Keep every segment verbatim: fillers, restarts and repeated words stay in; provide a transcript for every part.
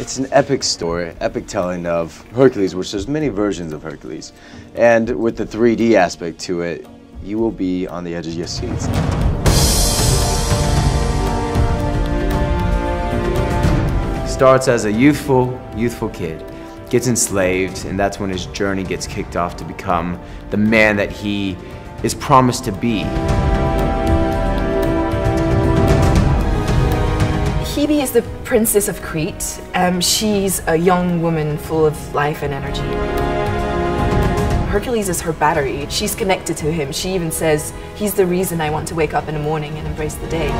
It's an epic story, epic telling of Hercules, which there's many versions of Hercules. And with the three D aspect to it, you will be on the edge of your seats. Starts as a youthful, youthful kid, gets enslaved, and that's when his journey gets kicked off to become the man that he is promised to be. Hebe is the princess of Crete. Um, she's a young woman full of life and energy. Hercules is her battery. She's connected to him. She even says, he's the reason I want to wake up in the morning and embrace the day.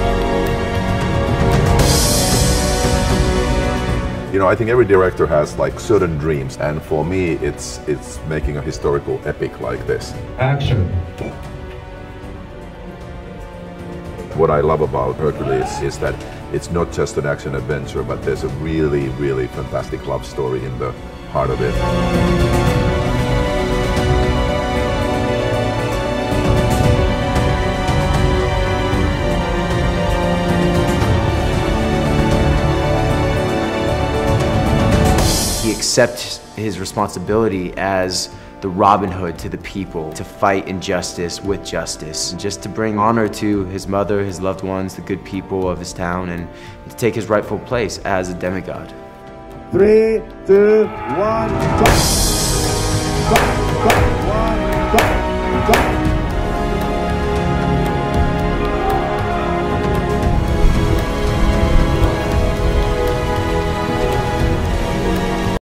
You know, I think every director has like certain dreams, and for me, it's it's making a historical epic like this. Action. What I love about Hercules is that it's not just an action adventure, but there's a really, really fantastic love story in the heart of it. He accepts his responsibility as the Robin Hood to the people, to fight injustice with justice, just to bring honor to his mother, his loved ones, the good people of his town, and to take his rightful place as a demigod. Three, two, one, go!